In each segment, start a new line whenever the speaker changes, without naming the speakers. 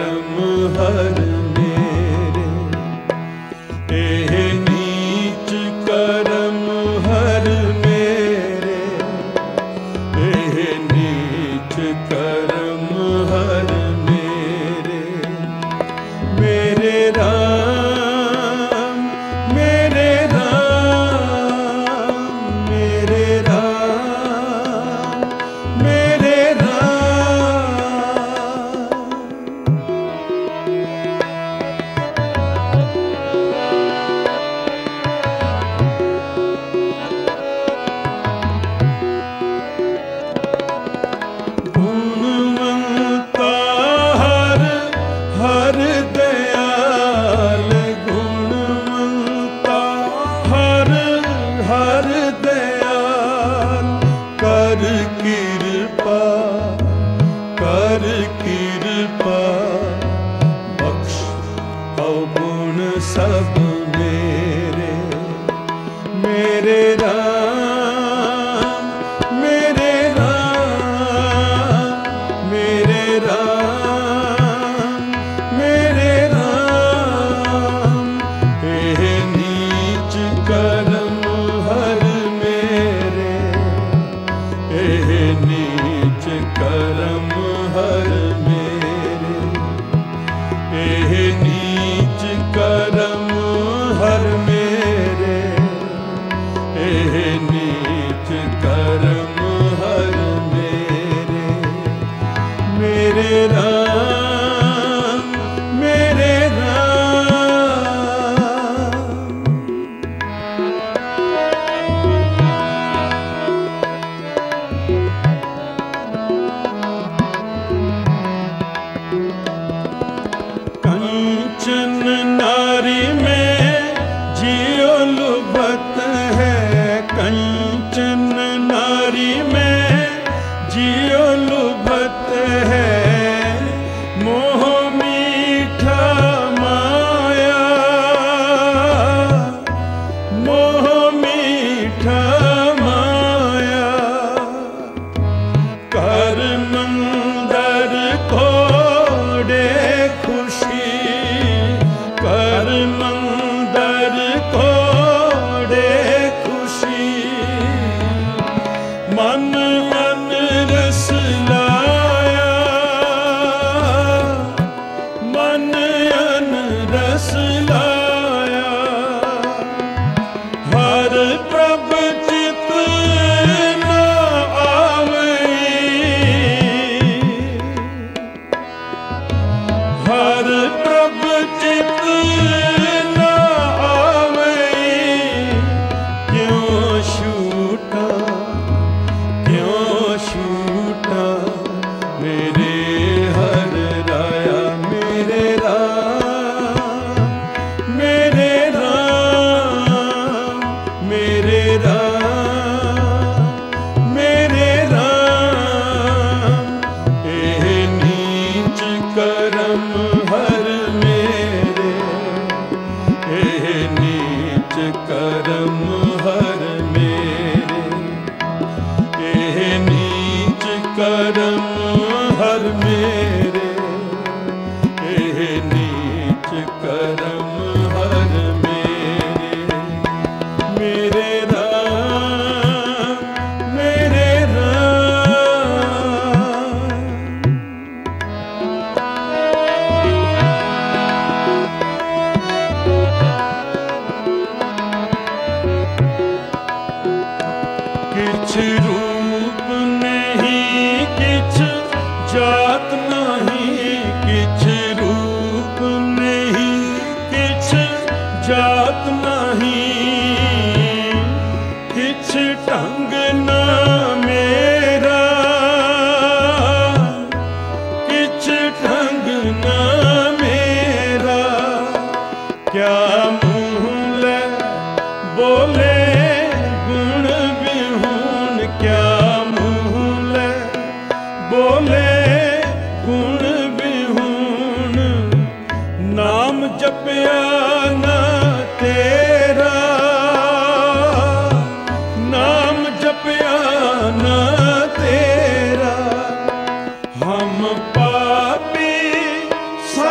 करम हर मेरे, एह नीच करम हर मेरे, एह नीच करम हर मेरे। मेरे राम मेरे राम मेरे राम मेरे गुणवंता हर हर दयाल, गुणवंता हर हर दयाल, कर कृपा कर कृपा, बख्श अवगुण सब मेरे। मेरे राम मेरे राम मेरे राम मेरे राम, एह नीच करम हर मेरे, एह नीच करम हर मेरे, एह नीच करम हर मेरे, एह नीच करम हर मेरे। मेरे राम मेरे राम। कंचन नारी में जियो लुभत है, कंचन नारी में जियो लुभत है, मोह मीठा माया, मोह मीठा माया, कर मंदर कोड़े खुशी, कर मंदर कोड़े खुशी, मन मन रस लाया, मन अन रस लाया, हर प्रभ चित न आवई, हर प्रभ चित न आवई, क्यों छूटा क्यों छूटा, मेरे हर राया। मेरे राम मेरे राम मेरे राम मेरे राम, एह नीच करम हर मेरे, एह नीच करम हर मेरे, एह नीच करम हर मेरे, एह नीच करम हर मेरे। मेरे राम मेरे राम। किछ रूप नहीं किछ जात नहीं, किछ रूप नहीं किछ जात नहीं, किछ ढंग ना मेरा, किछ ढंग ना मेरा, क्या मुँह ले बोले गुण विहून, क्या मुँह ले बोले गुण विहून, नाम जपया ना तेरा, नाम जपया ना तेरा, हम पापी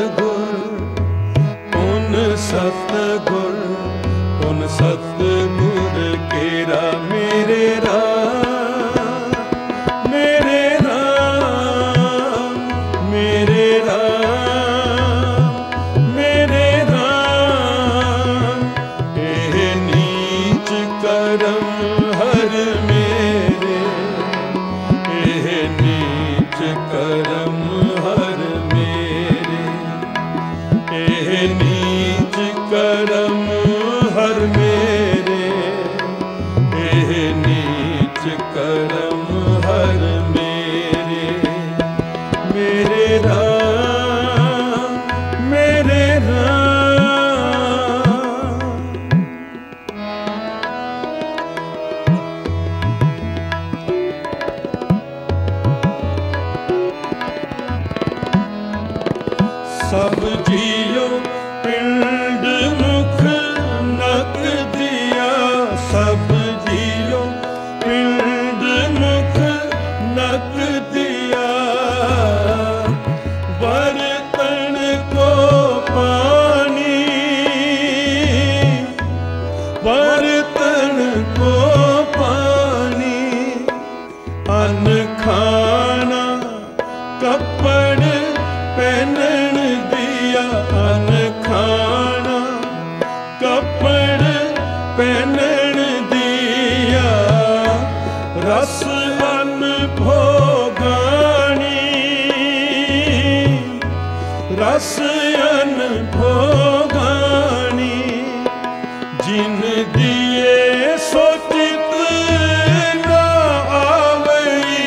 सतगुर पुन सतगुर पुन सतगुर केरा मेरे राम मेरे राम मेरे राम मेरे राम। एह नीच करम हर मेरे एह नीच करम हर मेरे एह नीच करम हर मेरे एह नीच करम हर मेरे मेरे राम मेरे राम। सब जियो पिंड मुख नक दिया सब जियो पिंड मुख नक दिया बर्तन को पानी बर्तन को पानी अन्न खाना कपड़ पहनन दिया अन्न खाना कपड़ पहनन दिया रस अन्न भोगानी रस अन्न भोगानी जिन दिए सोचित ना आवई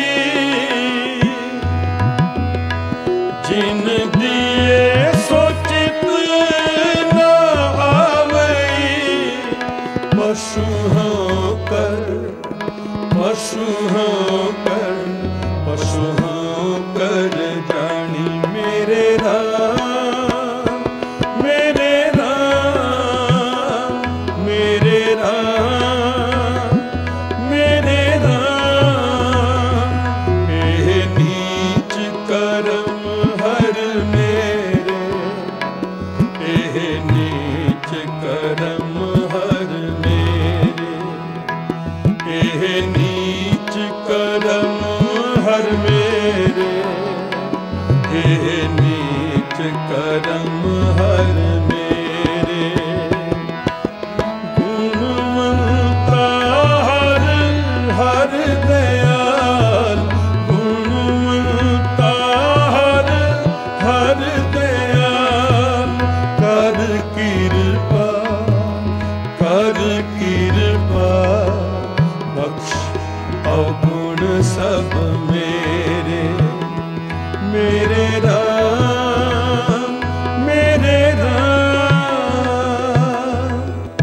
जिन दिए सोचित न आवई पशु होकर पशु होकर पशु होकर जानी मेरे राम मेरे राम मेरे राम मेरे राम। एह नीच करम हर मेरे एह नीच करम हर मेरे एह नीच करम हर मेरे एह नीच करम हर मेरे। गुणवंता हर हर दयाल गुणवंता हर हर दयाल कर कृपा बख्श अवगुण सब मेरे मेरे राम मेरे राम।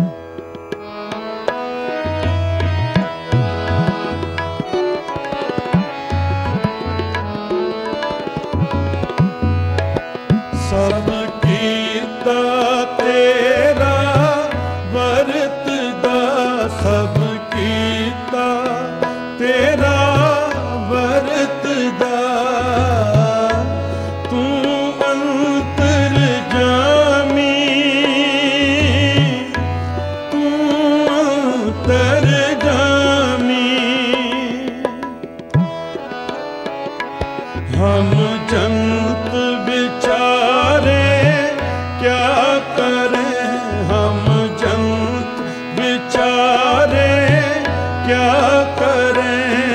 सब कीता तेरा वरतदा सब कीता तेरा वरतदा तू अंतर जामी तू अंतर जामी। हम जंत बिचारे क्या करें हम जंत बिचारे क्या करें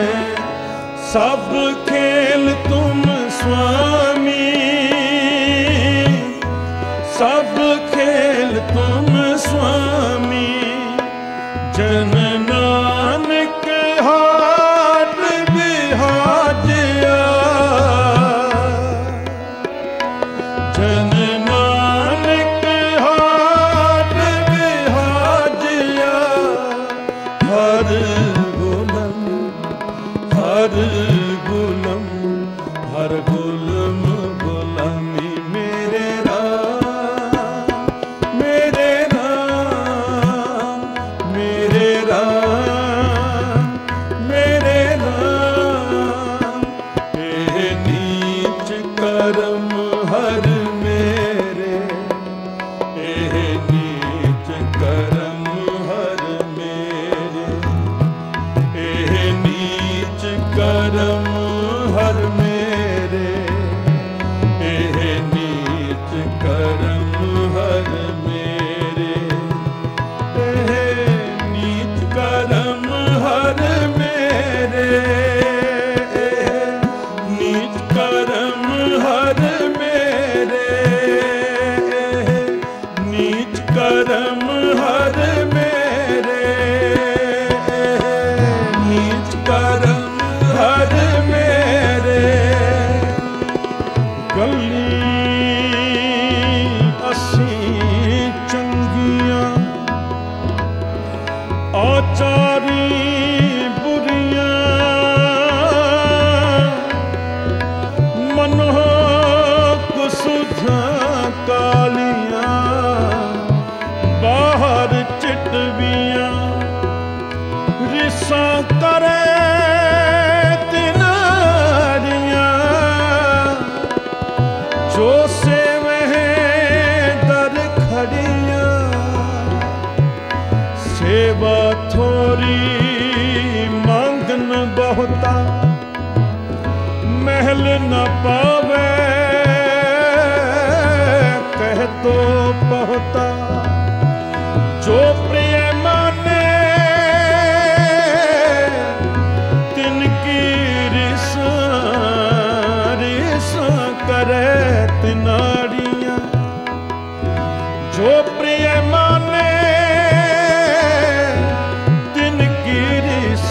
सब खेल तुम स्वामी सब खेल तुम स्वामी। जन नानक हाट बिहाजिया जन नानक हाट बिहाजिया हर गुलम हर गुलम हर गुलम गुलामी मेरे राम मेरे राम मेरे राम मेरे राम। एह नीच करम हर में बहुता जो प्रिय माने तिनकी रिस रिस करे तिनाड़ियां जो प्रिय माने तिनकी रिस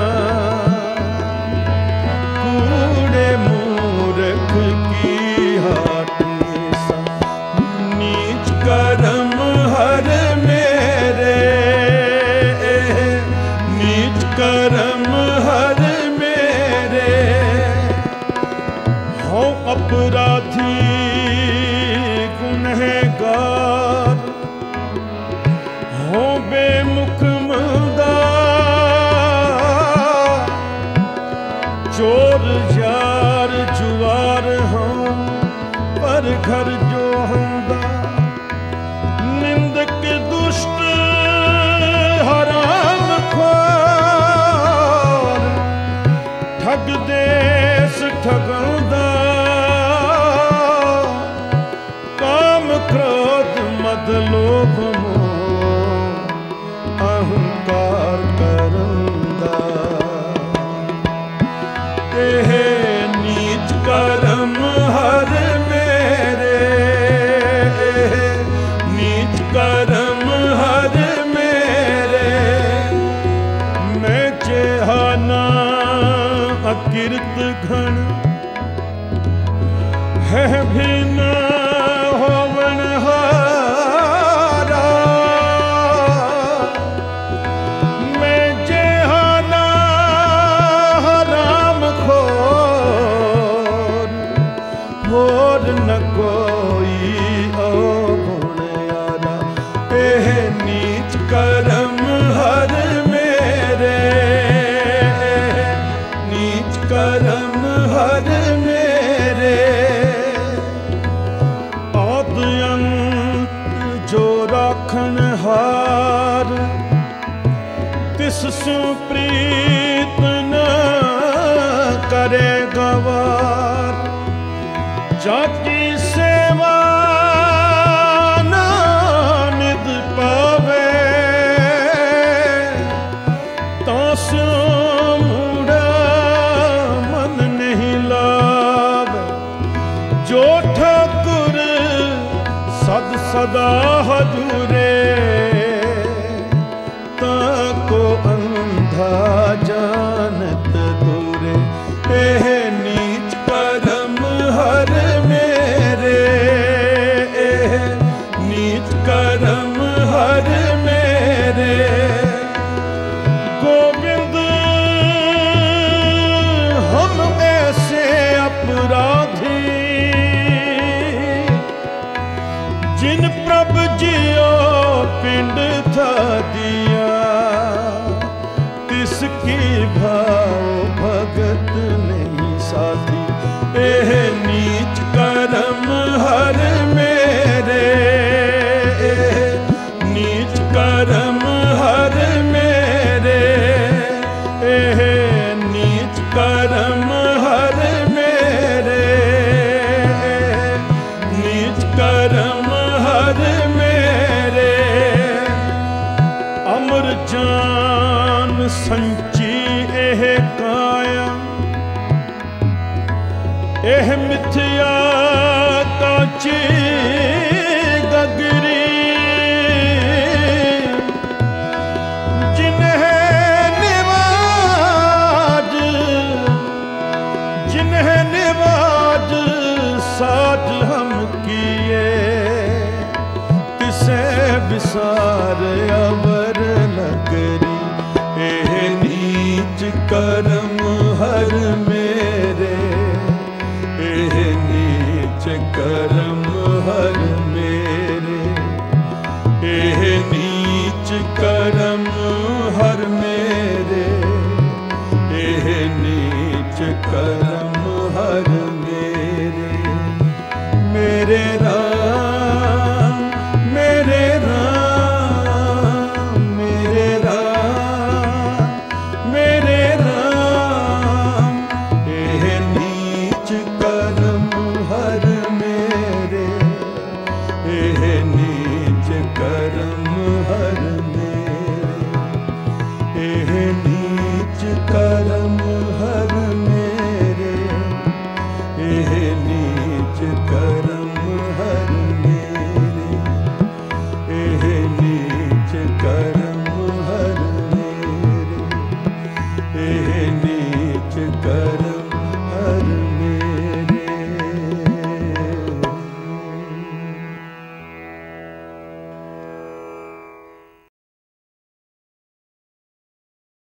कूड़े मूर्ख की हाटी सा नीच कर्म हर मेरे नीच कर्म हर मेरे हो अपराधी गुनहगार हो बेमुख मुर्दा चोर यार जुआर हों पर घर जो होंदा निंदक दुष्ट हराम खोर ठग देश ठगौंदा काम क्रोध मद लोभ मोह अहंकार करंदा एह नीच कर्म हर मेरे नीच कर्म हर मेरे मैं चेहाना अकिरत घन है भी न होवन हारा मैं जेहाना हराम खोर होर न कोई गुण यारा एह नीच कर्म हर मेरे नीच कर्म हर मेरे आद अंत जो राखन हार तिस सु प्रीत न करे गवार जाकी सेवा ना निद पावे तासु मुड़ा मन नहीं लावे जो ठाकुर सद सदा हजूरे ताको अंधा जानत दूरे एह नीच कर्म हर मेरे नीच कर्म हर मेरे गोविंद हम ऐसे अपराधी जिन प्रभ जियो पिंड था दिया तिसकी भाव भगत नहीं साथी एह नीच कर्म हर मेरे नीच कर्म हर मेरे एह नीच कर्म हर मेरे नीच कर्म हर मेरे अमर जान संची एह काया एह मिथ्या काची गगरी जिन्हें निवाज साज हम किए तिसे विसार अवर नगरी एह नीच कर्म हर मेरे एह नीच कर्म हर मेरे एह नीच कर्म हर मेरे एह नीच कर्म हर मेरे मेरे राम मेरे राम मेरे राम मेरे राम एह नीच कर्म हर मेरे नीच कर्म